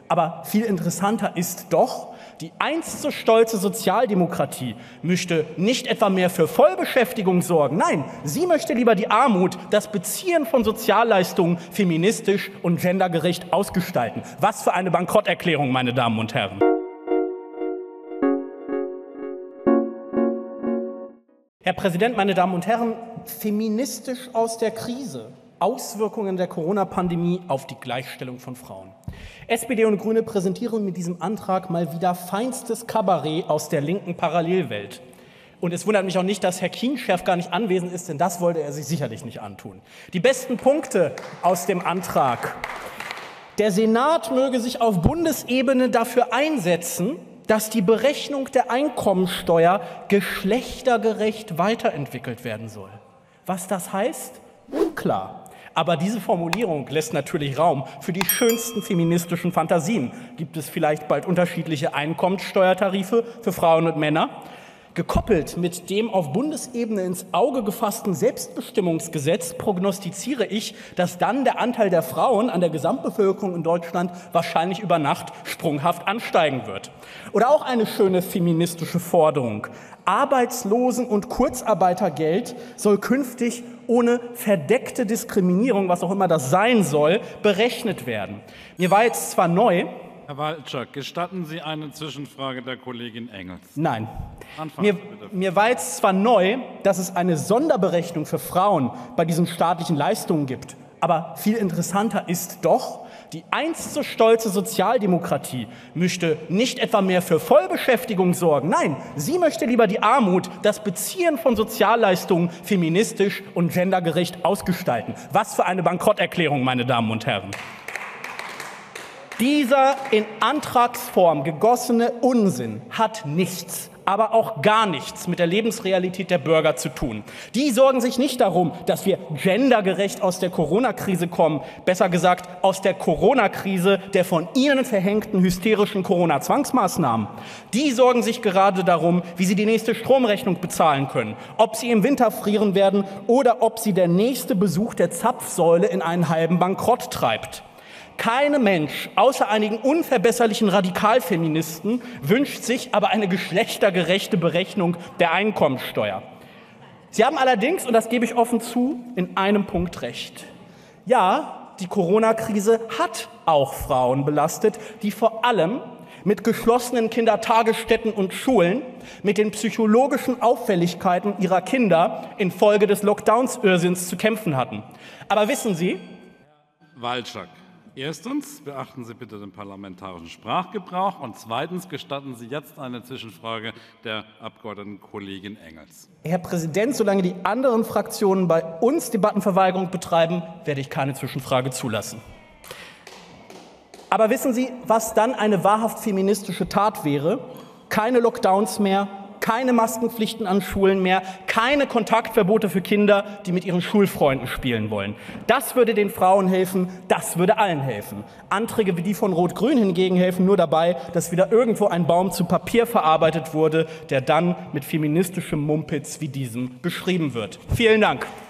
Aber viel interessanter ist doch, die einst so stolze Sozialdemokratie möchte nicht etwa mehr für Vollbeschäftigung sorgen. Nein, sie möchte lieber die Armut, das Beziehen von Sozialleistungen feministisch und gendergerecht ausgestalten. Was für eine Bankrotterklärung, meine Damen und Herren. Herr Präsident, meine Damen und Herren, feministisch aus der Krise. Auswirkungen der Corona-Pandemie auf die Gleichstellung von Frauen. SPD und Grüne präsentieren mit diesem Antrag mal wieder feinstes Kabarett aus der linken Parallelwelt. Und es wundert mich auch nicht, dass Herr Kienschärf gar nicht anwesend ist, denn das wollte er sich sicherlich nicht antun. Die besten Punkte aus dem Antrag. Der Senat möge sich auf Bundesebene dafür einsetzen, dass die Berechnung der Einkommensteuer geschlechtergerecht weiterentwickelt werden soll. Was das heißt? Unklar. Aber diese Formulierung lässt natürlich Raum für die schönsten feministischen Fantasien. Gibt es vielleicht bald unterschiedliche Einkommenssteuertarife für Frauen und Männer? Gekoppelt mit dem auf Bundesebene ins Auge gefassten Selbstbestimmungsgesetz prognostiziere ich, dass dann der Anteil der Frauen an der Gesamtbevölkerung in Deutschland wahrscheinlich über Nacht sprunghaft ansteigen wird. Oder auch eine schöne feministische Forderung. Arbeitslosen- und Kurzarbeitergeld soll künftig ohne verdeckte Diskriminierung, was auch immer das sein soll, berechnet werden. Mir war jetzt zwar neu, Herr Walczak, gestatten Sie eine Zwischenfrage der Kollegin Engels? Nein. Mir war jetzt zwar neu, dass es eine Sonderberechnung für Frauen bei diesen staatlichen Leistungen gibt. Aber viel interessanter ist doch, die einst so stolze Sozialdemokratie möchte nicht etwa mehr für Vollbeschäftigung sorgen. Nein, sie möchte lieber die Armut, das Beziehen von Sozialleistungen feministisch und gendergerecht ausgestalten. Was für eine Bankrotterklärung, meine Damen und Herren. Dieser in Antragsform gegossene Unsinn hat nichts, aber auch gar nichts mit der Lebensrealität der Bürger zu tun. Die sorgen sich nicht darum, dass wir gendergerecht aus der Corona-Krise kommen, besser gesagt aus der Corona-Krise der von ihnen verhängten hysterischen Corona-Zwangsmaßnahmen. Die sorgen sich gerade darum, wie sie die nächste Stromrechnung bezahlen können, ob sie im Winter frieren werden oder ob sie der nächste Besuch der Zapfsäule in einen halben Bankrott treibt. Kein Mensch, außer einigen unverbesserlichen Radikalfeministen, wünscht sich aber eine geschlechtergerechte Berechnung der Einkommensteuer. Sie haben allerdings, und das gebe ich offen zu, in einem Punkt recht. Ja, die Corona-Krise hat auch Frauen belastet, die vor allem mit geschlossenen Kindertagesstätten und Schulen, mit den psychologischen Auffälligkeiten ihrer Kinder infolge des Lockdowns-Irrsinns zu kämpfen hatten. Aber wissen Sie, Herr Walczak, erstens beachten Sie bitte den parlamentarischen Sprachgebrauch und zweitens gestatten Sie jetzt eine Zwischenfrage der Abgeordneten Kollegin Engels. Herr Präsident, solange die anderen Fraktionen bei uns Debattenverweigerung betreiben, werde ich keine Zwischenfrage zulassen. Aber wissen Sie, was dann eine wahrhaft feministische Tat wäre? Keine Lockdowns mehr, keine Maskenpflichten an Schulen mehr, keine Kontaktverbote für Kinder, die mit ihren Schulfreunden spielen wollen. Das würde den Frauen helfen, das würde allen helfen. Anträge wie die von Rot-Grün hingegen helfen nur dabei, dass wieder irgendwo ein Baum zu Papier verarbeitet wurde, der dann mit feministischem Mumpitz wie diesem beschrieben wird. Vielen Dank.